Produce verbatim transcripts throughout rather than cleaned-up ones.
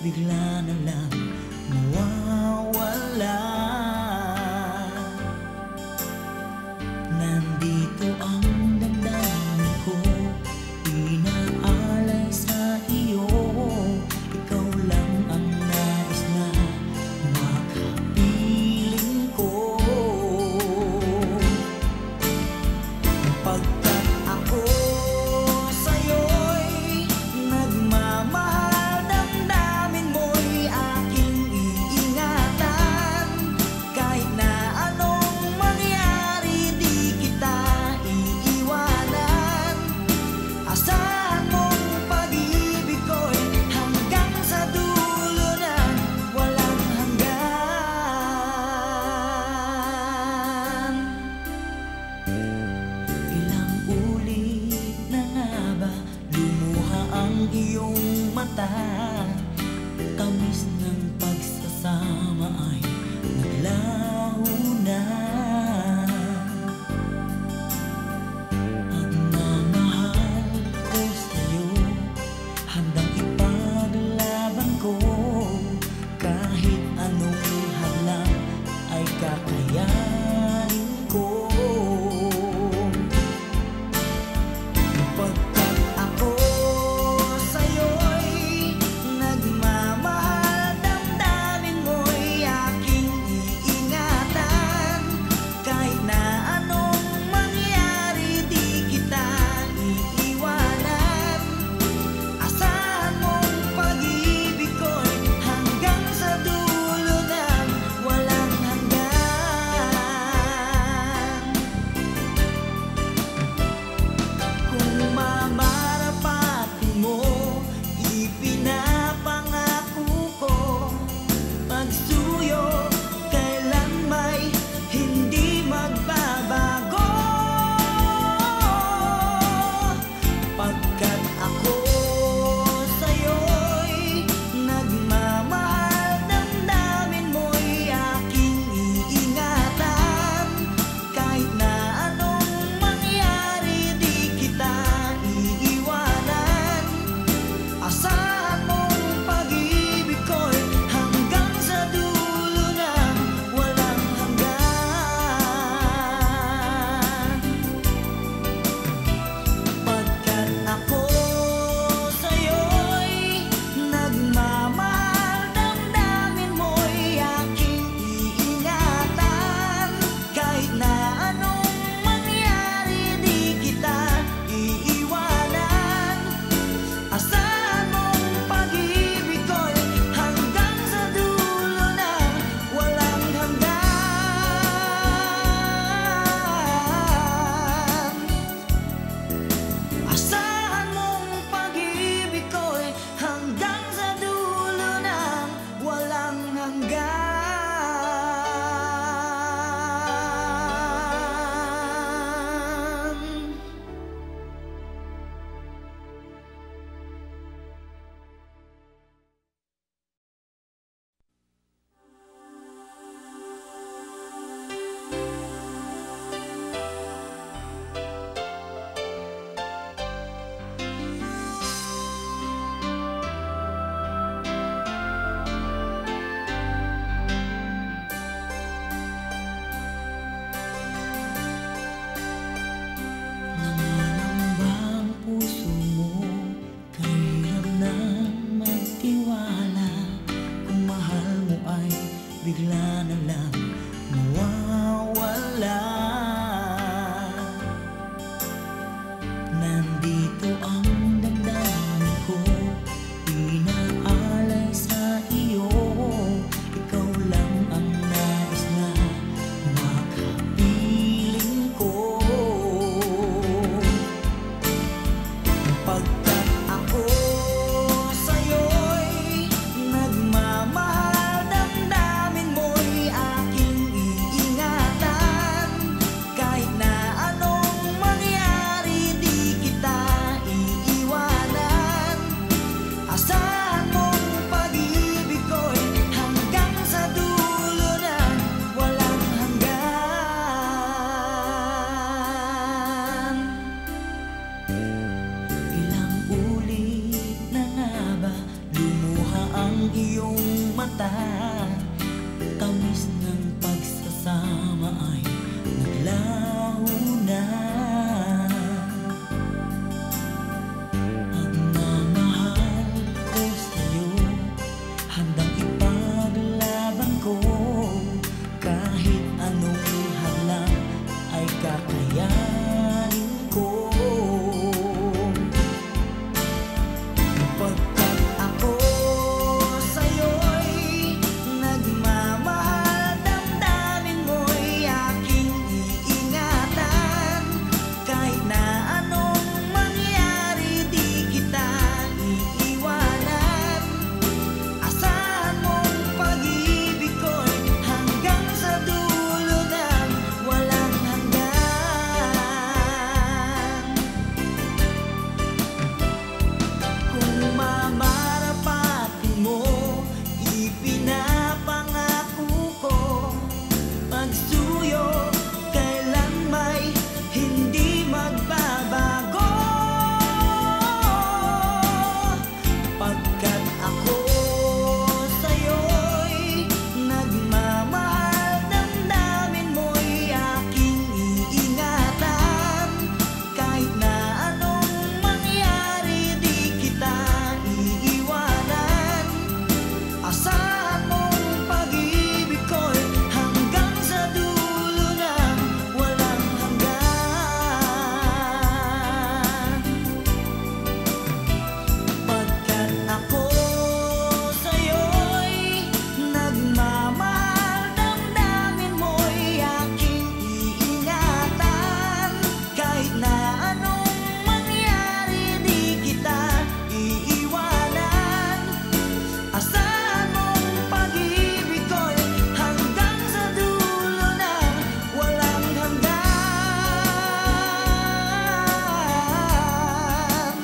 bigla na lang mawawala. Nandito ang damdamin ko, inaalay sa iyo. Ikaw lang ang nais na makapiling ko. Pagkat ako sa'yo'y nagmamahal, damdamin mo'y aking iingatan. Kahit na anong mangyari, di kita iiwanan. Asahan mong pag-ibig ko'y hanggang sa dulo ng walang hanggan. Ilang ulit na nga ba lumuha ang iyong mata? Tamis ng pagsasama ay naglaho na. Pagmamahal ko sa'yo, handang ipaglaban ko. Kahit anong hadlang ay kakayanin ko. Pagkat ako sa'yo'y nagmamahal, damdamin mo'y aking iingatan. Kahit na anong mangyari, di kita iiwanan. Asahan mong pag-ibig ko'y hanggang sa dulo ng walang hanggan. Kung mamarapati mo, ipinapangako ko, pagsuyo kailan may hindi magbabago. Pagkat ako sa'yo'y nagmamahal, damdamin mo'y aking iingatan. Kahit na anong mangyari, di kita iiwanan. Asahan mong pag-ibig ko'y hanggang sa dulo ng walang hanggan. Pagkat ako sa'yo'y nagmamahal, damdamin mo'y aking iingatan. Kahit na anong mangyari, di kita iiwanan. Asahan mong pag-ibig ko'y hanggang sa dulo ng walang hanggan. Asahan mong pag-ibig ko'y hanggang sa dulo ng walang hanggan. Nangangamba ang puso mo, kahirap na magtiwala. Kung mahal mo ay bigla na lang mawawala. Nandito ang damdamin ko, inaalay sa iyo. Ikaw lang ang nais na makapiling ko. Pagkat ako sa'yo'y nagmamahal, damdamin mo'y aking iingatan. Kahit na anong mangyari, di kita iiwanan. Asahan mong pag-ibig ko'y hanggang sa dulo ng walang hanggan. Ilang ulit na nga ba lumuha ang kita. Tamis ng pagsasama ay naglaho na. Pagmamahal ko sa'yo, handang ipaglaban ko. Kahit anong halang ay kakayanin ko. Pagkat ako sa'yo'y nagmamahal, damdamin mo'y aking iingatan. Kahit na anong mangyari, di kita iiwanan. Asahan mong pag-ibig ko'y hanggang sa dulo ng walang hanggan. Kung mamarapatin mo, ipinapangako ko, pagsuyo kailan may hindi magbabago. Pagkat ako sa'yo'y nagmamahal, damdamin mo'y aking iingatan. Kahit na anong mangyari, di kita iiwanan. Asahan mong pag-ibig ko'y hanggang sa dulo ng walang hanggan. Pagkat ako sa'yo'y nagmamahal, damdamin mo'y aking iingatan. Kahit na anong mangyari, di kita iiwanan. Asahan mong pag-ibig ko'y hanggang sa dulo ng walang hanggan.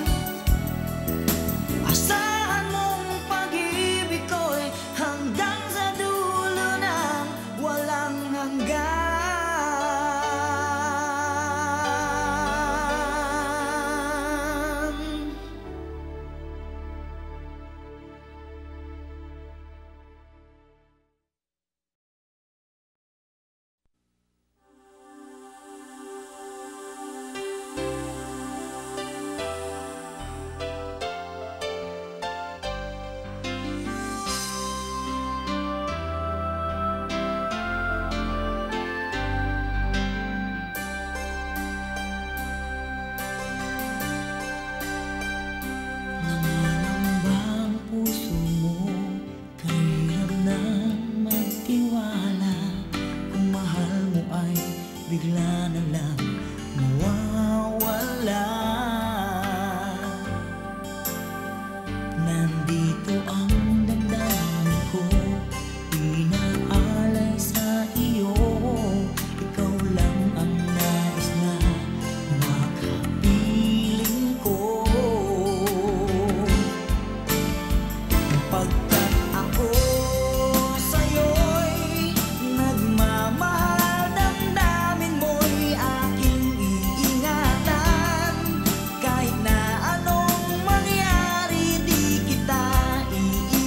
Asahan mong pag-ibig ko'y hanggang sa dulo ng walang hanggan. Nanganamba ang puso mo, kahirap na magtiwala. Kung mahal mo ay bigla na lang mawawala. Nandito ang damdamin ko, pinaalay sa iyo. Ikaw lang ang nais na makapiling ko. Pagkat ako sa'yo'y nagmamahal, damdamin mo'y aking iingatan. Kahit na anong mangyari, di kita iiwanan.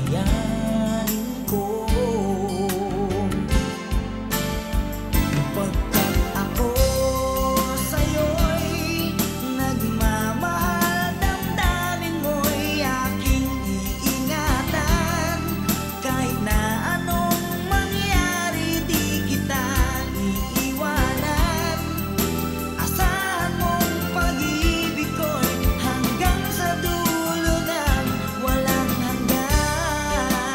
kakayanin ko. Pagkat ako sa'yo'y nagmamahal, damdamin mo'y aking iingatan. Kahit na anong mangyari, di kita iiwanan. Asahan mong pag-ibig ko'y hanggang sa dulo ng walang hanggan.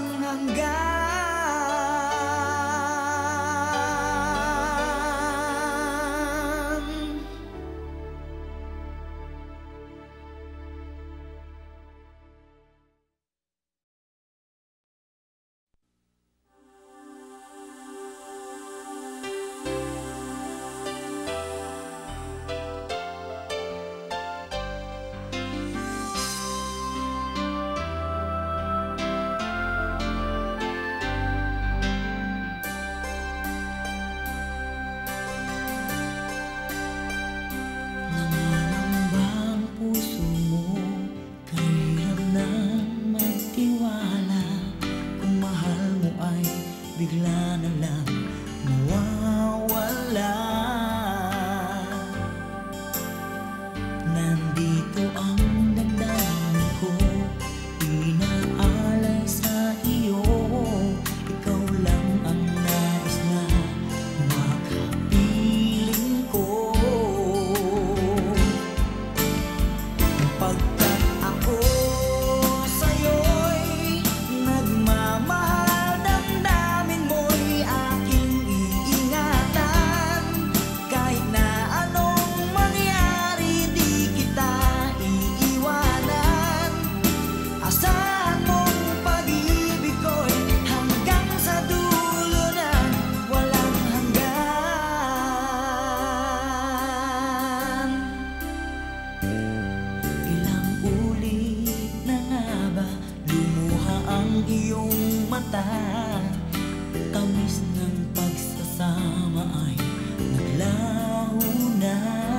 walang hanggan. Bigla na lang mawawala. Nandito ang damdamin ko, inaalay sa iyo. Ikaw lang ang nais na makapiling ko. Pagkat ako sa'yo'y nagmamahal, iyong mata. Tamis ng pagsasama ay naglaho na.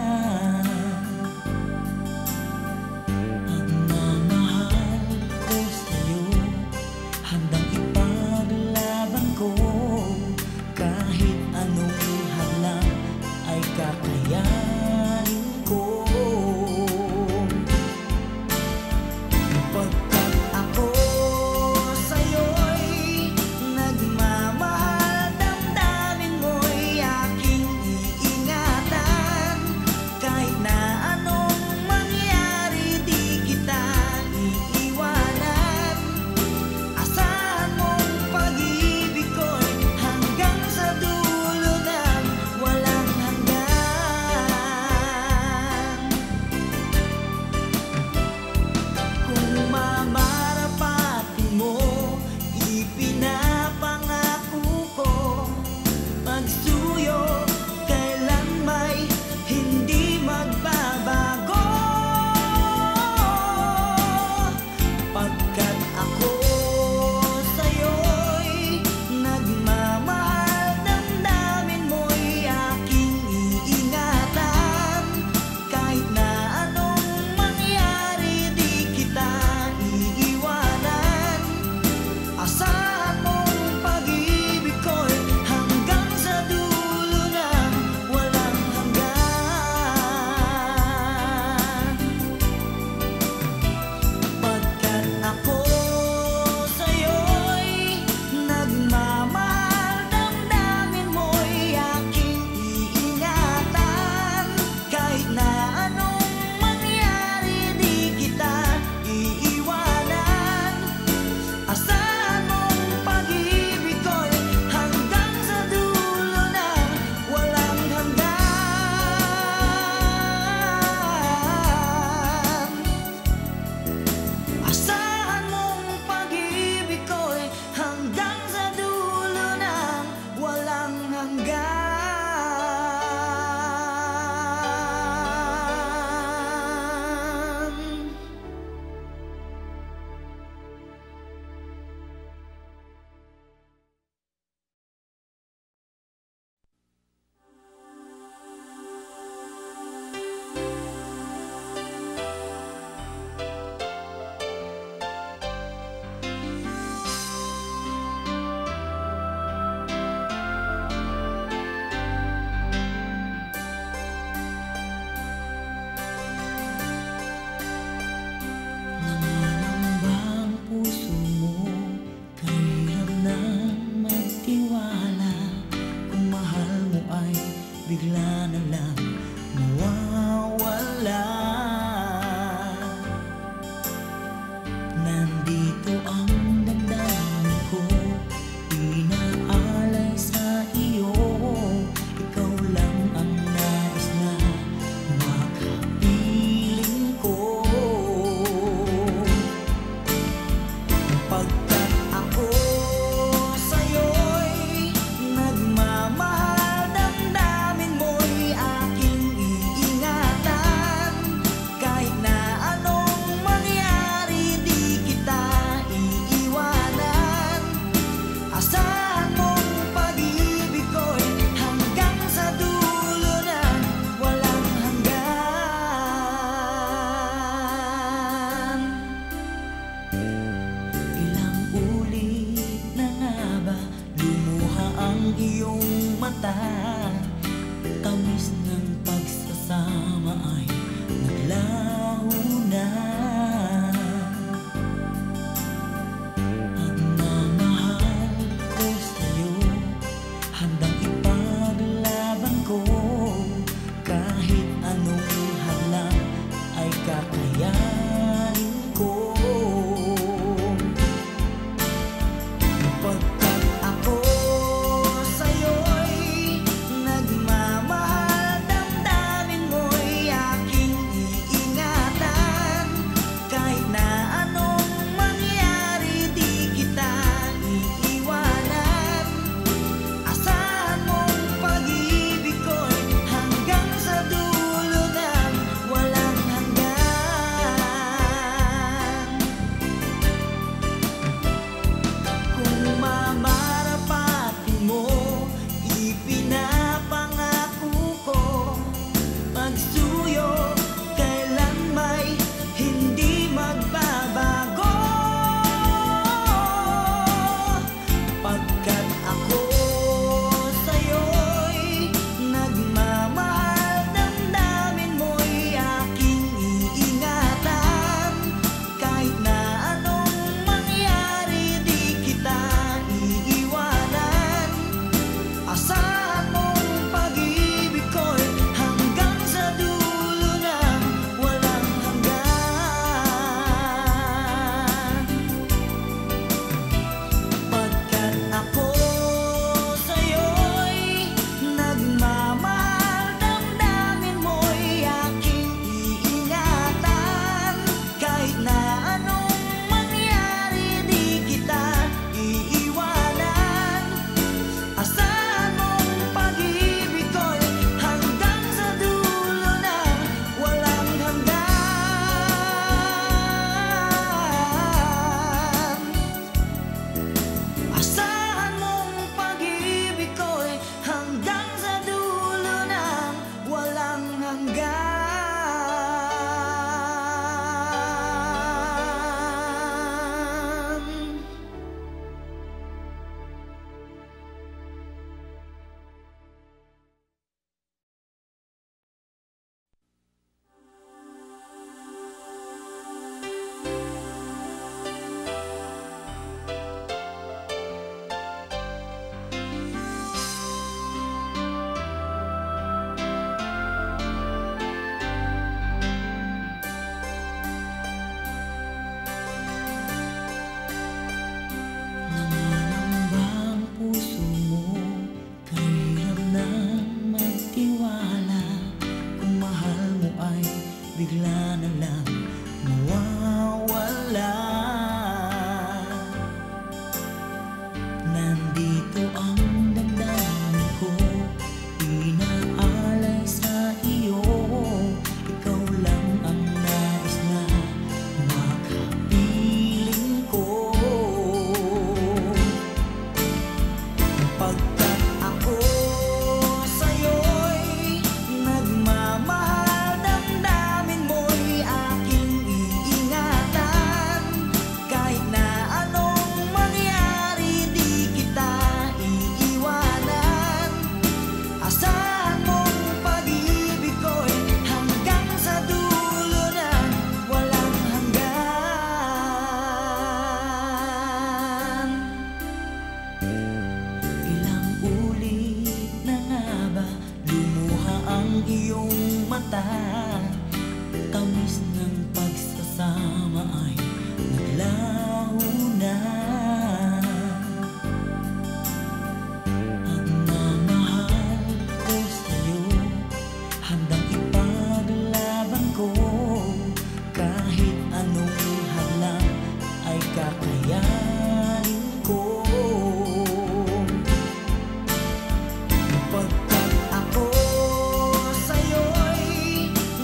Pagmamahal ko sa'yo, handang ipaglaban ko. Kahit anong hadlang ay kakayanin ko. Pagkat ako asahan mo mata. Tamis ng pagsasama ay naglaho na. Pagmamahal ko sa'yo, handang ipaglaban ko. Kahit anong hadlang ay kakayanin ko. Pagkat ako sa'yo'y nagmamahal, damdamin mo'y aking iingatan. Kahit na anong mangyari, di kita iiwanan. Asahan mong pag-ibig ko'y hanggang sa dulo ng walang hanggan. Kung mamarapatin mo, ipinapangako ko, magsuyo kailan may hindi magbabago. Pagkat ako sa'yo'y nagmamahal, damdamin mo'y aking iingatan. Kahit na anong mangyari, di kita iiwanan. Asahan mong pag-ibig ko'y hanggang sa dulo ng walang hanggan. Pagkat ako sa'yo'y nagmamahal, damdamin mo'y aking iingatan. Kahit na anong mangyari, di kita iiwanan. Asahan mong pag-ibig ko'y hanggang sa dulo ng walang hanggan. Asahan mong pag-ibig ko'y hanggang sa dulo ng walang hanggan. Nangangamba ang puso mo, kahirap na magtiwala. Kung mahal mo ay bigla na lang mawawala. Nandito ang damdamin ko, inaalay sa iyo. Ikaw lang ang nais na makapiling ko. Pagkat ako sa'yo'y nagmamahal, damdamin mo'y aking iingatan. Kahit na anong mangyari, di kita iiwanan. Asahan mong pag-ibig ko'y hanggang sa dulo ng walang hanggan. Ilang ulit na nga ba lumuha ang iyong mata? Tamis ng pagsasama ay naglaho na. Pagmamahal ko sa'yo, handang ipaglaban ko. Kahit anong hadlang ay kakayanin ko. Pagkat ako sa'yo'y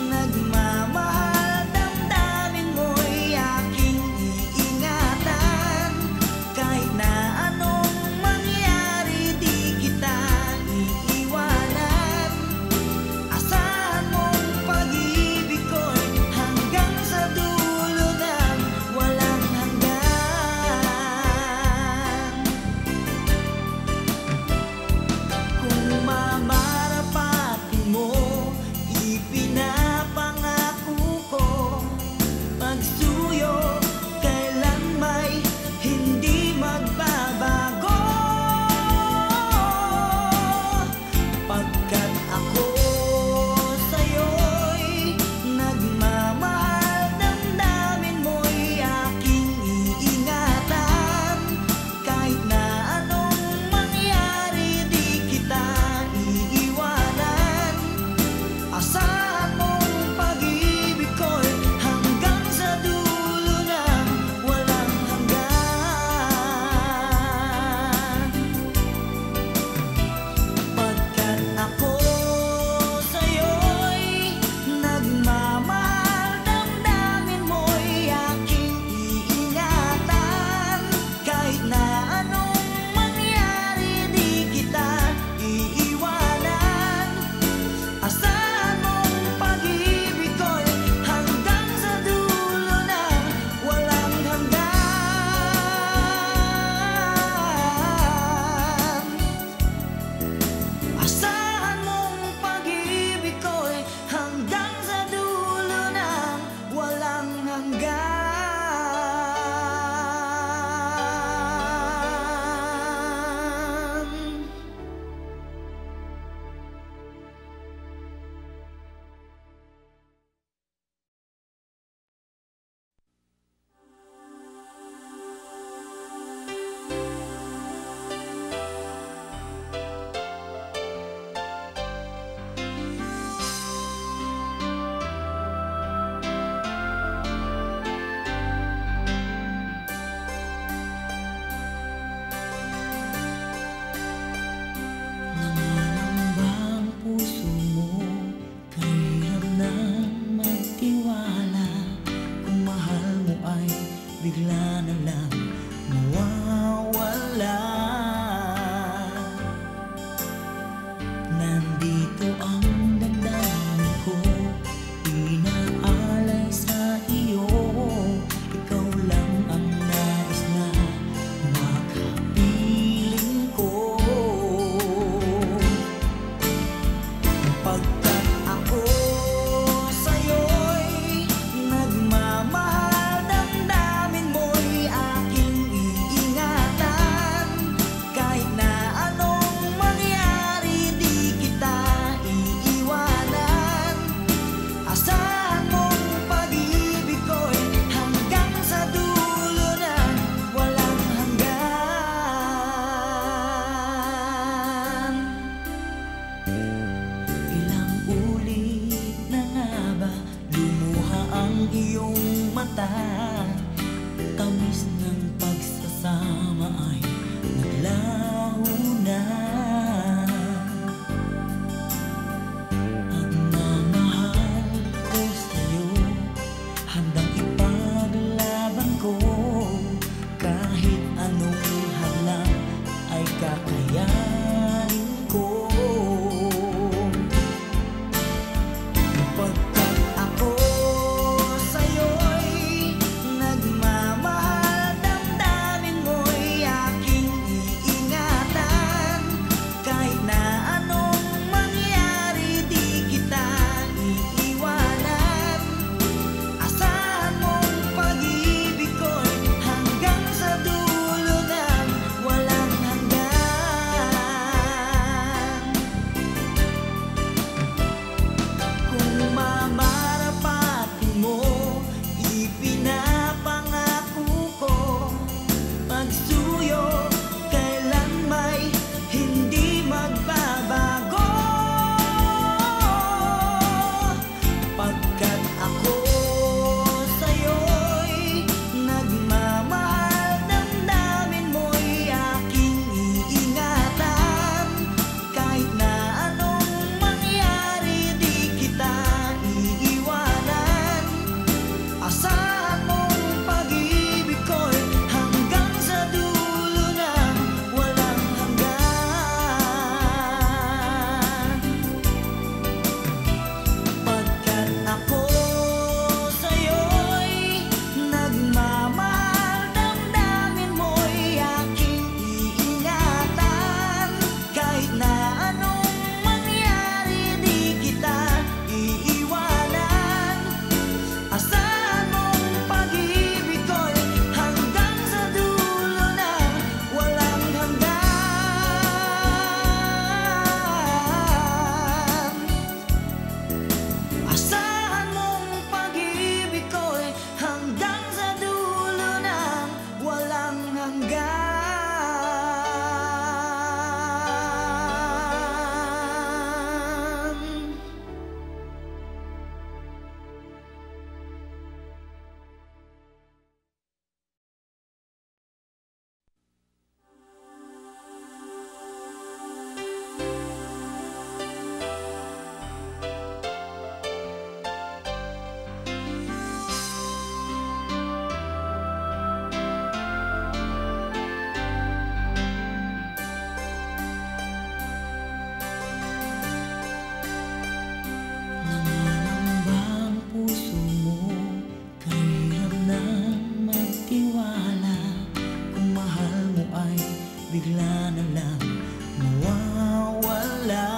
bigla na lang mawawala.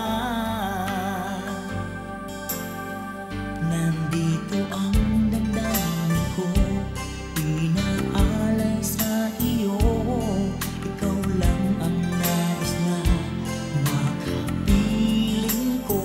Nandito ang damdamin ko, pinaalay sa iyo. Ikaw lang ang nais na makapiling ko.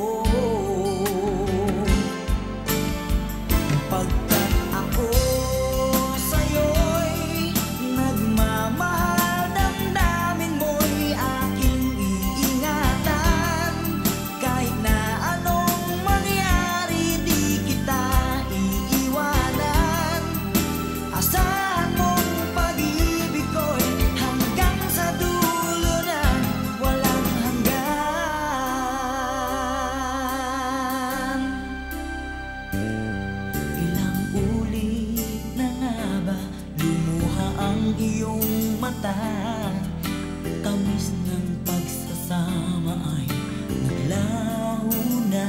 Pagkat ako sa'yo'y nagmamahal, damdamin mo'y aking iingatan. Kahit na anong mangyari, di kita iiwanan. Asahan mong pag-ibig ko'y hanggang sa dulo ng walang hanggan. Ilang ulit na nga ba lumuha ang iyong mata? Tamis ng pagsasama ay naglaho na.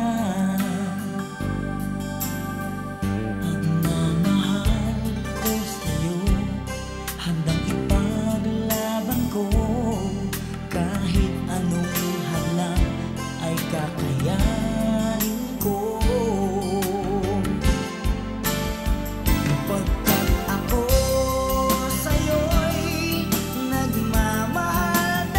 Pagmamahal ko sa'yo, handang ipaglaban ko. Kahit anong hadlang ay kakayanin ko. Pagkat ako sa'yo'y nagmamahal,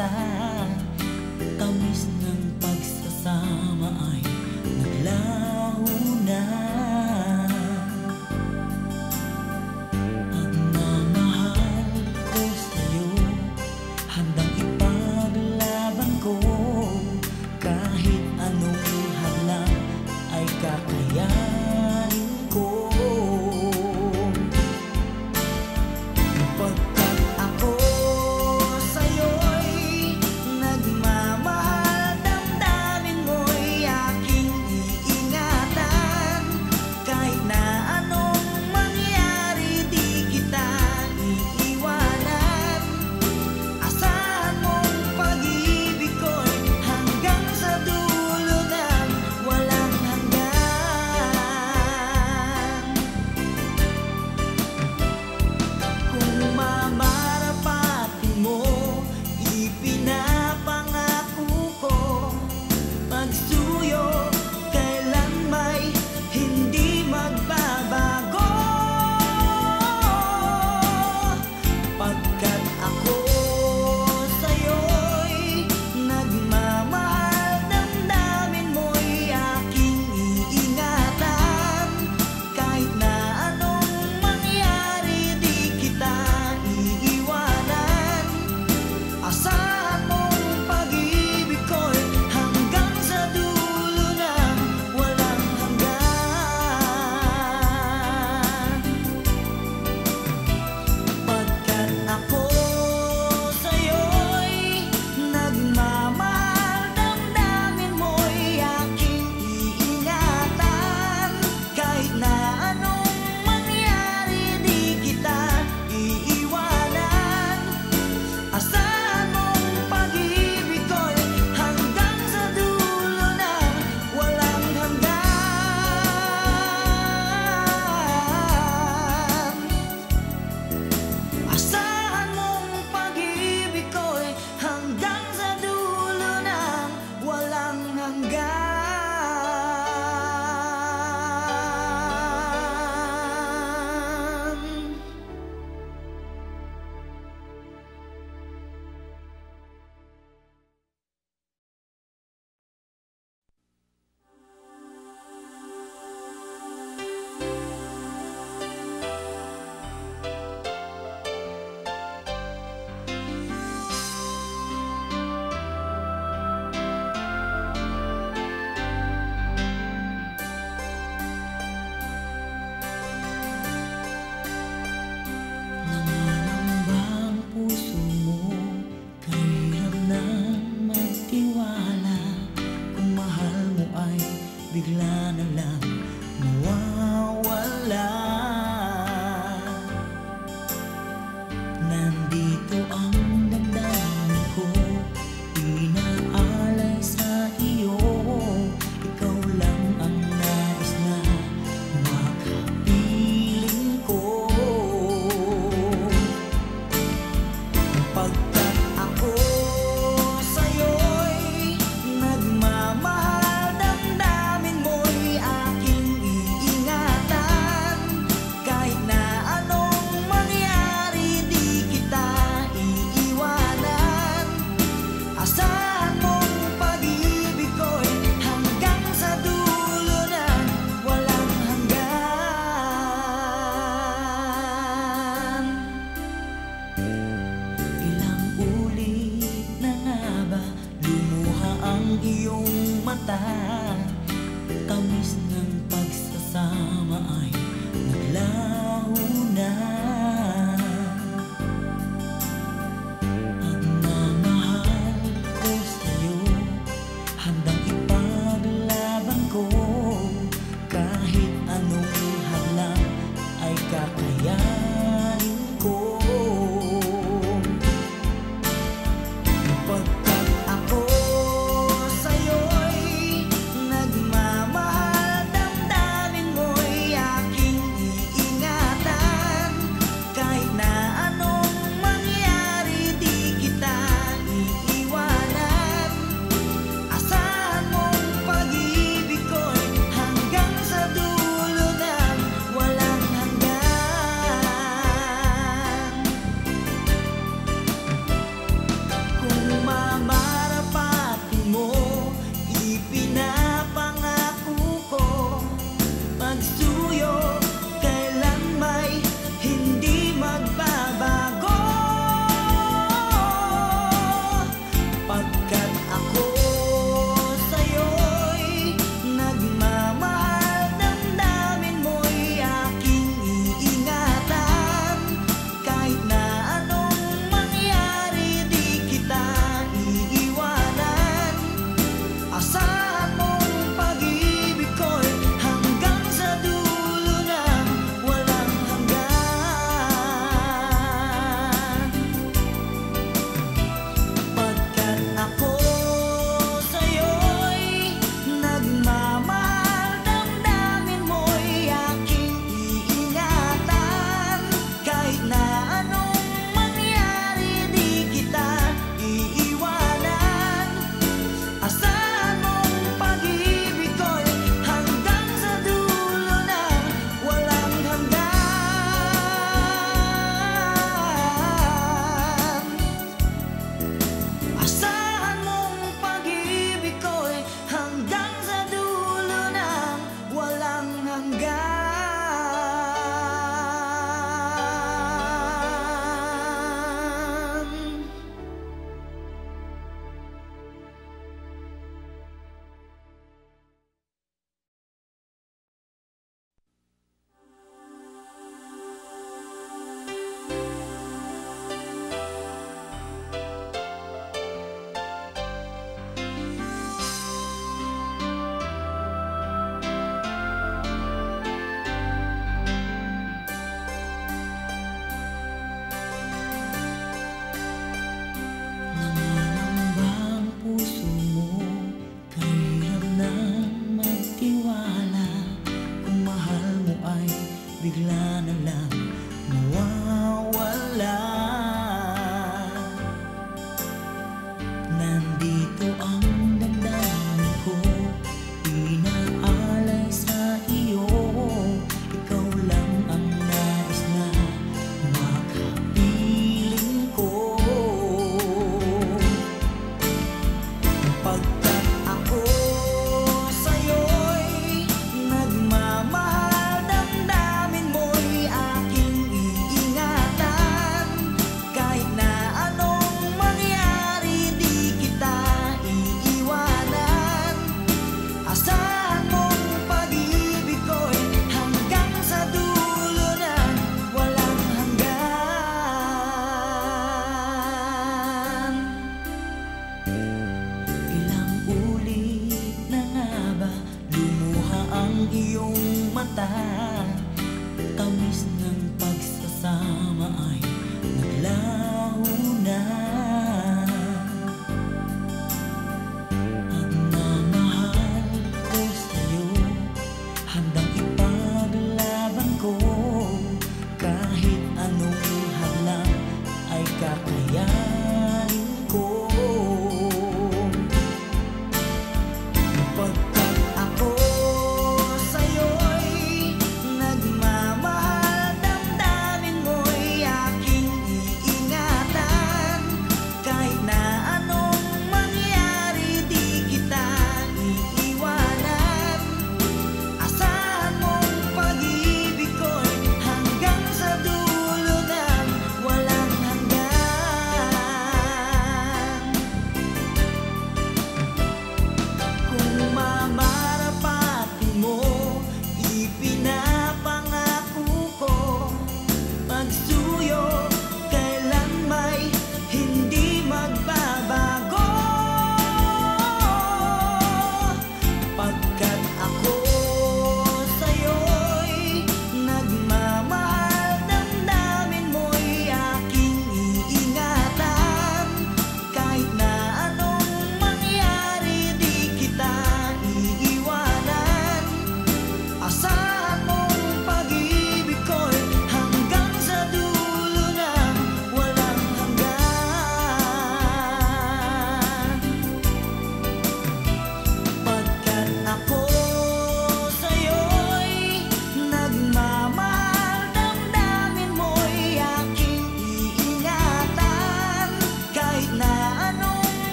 mata. Tamis ng pagsasama ay naglaho na. Pagmamahal ko sa'yo, handang ipaglaban ko. Kahit anong hadlang ay kakayanin ko. Pagkat ako sa'yo'y nagmamahal, damdamin mo'y aking iingatan. Kahit na anong mangyari, di kita iiwanan. Asahan mong pag-ibig ko'y hanggang sa dulo ng walang hanggan. Kung mamarapatin mo, ipinapangako ko, pagsuyo kailan may hindi magbabago. Pagkat ako sa'yo'y nagmamahal, damdamin mo'y aking iingatan. Kahit na anong mangyari, di kita iiwanan. Asahan mong pag-ibig ko'y hanggang sa dulo ng walang hanggan. Pagkat ako sa'yo'y nagmamahal, damdamin mo'y aking iingatan. Kahit na anong mangyari, di kita iiwanan. Asahan mong pag-ibig ko'y hanggang sa dulo ng walang hanggan. Asahan mong pag-ibig ko'y hanggang sa dulo ng walang hanggan. Nangangamba ang puso mo, kahirap na magtiwala. Kung mahal mo ay bigla na lang mawawala. Nandito ang damdamin ko, inaalay sa iyo. Ikaw lang ang nais na makapiling ko. Pagkat ako sa'yo'y nagmamahal, damdamin mo'y aking iingatan. Kahit na anong mangyari, di kita iiwanan. Asahan mong pag-ibig ko'y hanggang sa dulo ng walang hanggan. Ilang ulit na nga ba lumuha ang iyong mata? Tamis ng pagsasama ay naglaho na. Pagmamahal ko sa'yo, handang ipaglaban ko. Kahit anong hadlang ay kakayanin ko. Pagkat ako sa'yo'y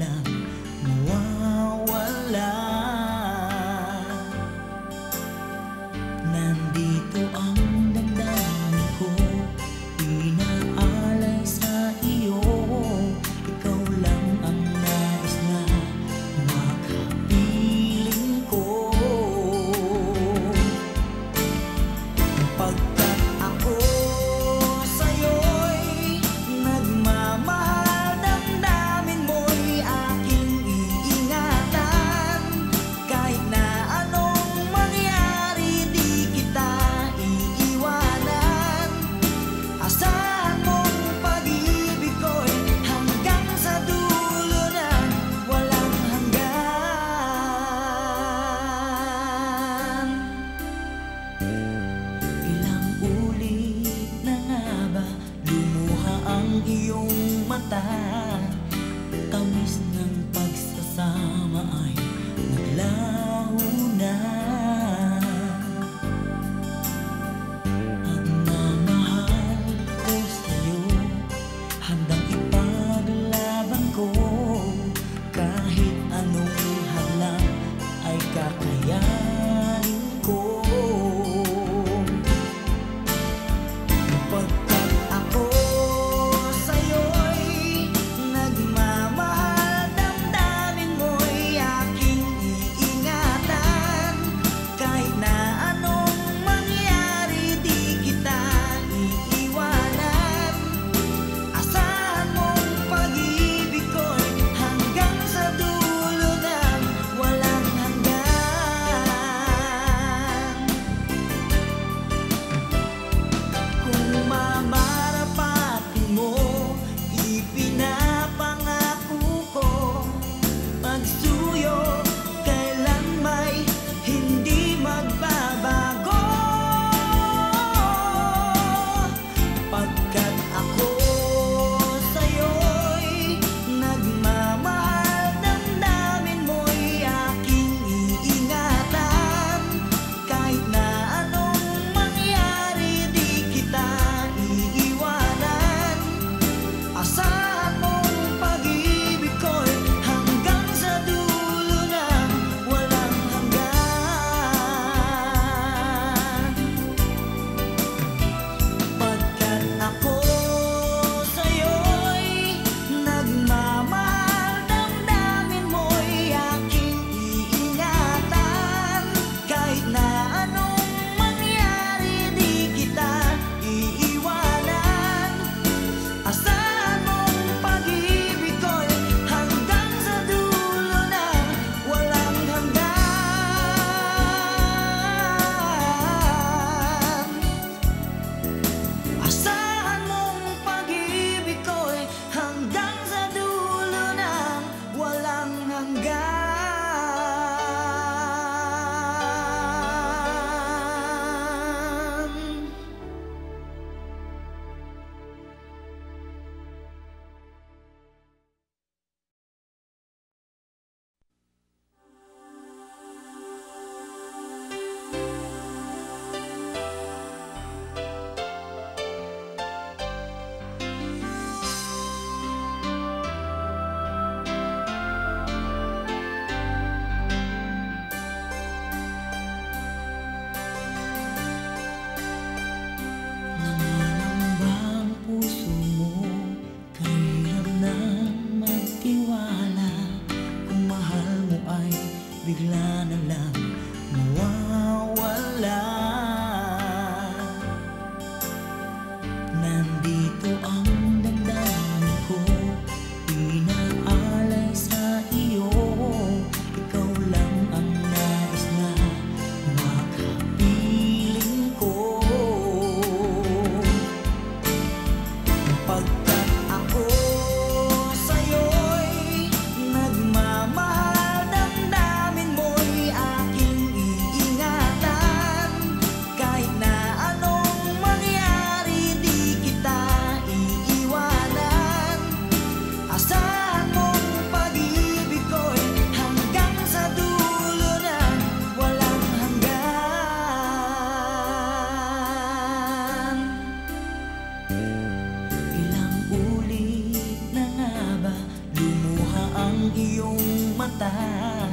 lang mawawala. Nandito ang damdamin ko, inaalay sa iyo. Ikaw lang ang nais na makapiling ko. Pagkat ako sa'yo'y nagmamahal, damdamin mo'y aking iingatan. iyong mata.